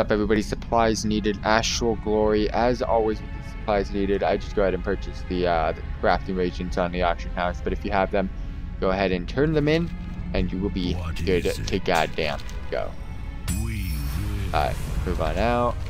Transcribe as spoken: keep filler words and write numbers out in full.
up, everybody. Supplies needed. Astral Glory. As always with the supplies needed, I just go ahead and purchase the, uh, the crafting reagents on the auction house. But if you have them, go ahead and turn them in, and you will be good to goddamn go. Alright, move on out.